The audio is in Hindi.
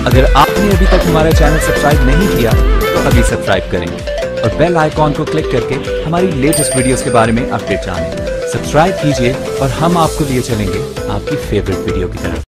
अगर आपने अभी तक हमारा चैनल सब्सक्राइब नहीं किया तो अभी सब्सक्राइब करें और बेल आइकॉन को क्लिक करके हमारी लेटेस्ट वीडियोस के बारे में अपडेट जानें। सब्सक्राइब कीजिए और हम आपको लिए चलेंगे आपकी फेवरेट वीडियो की तरफ।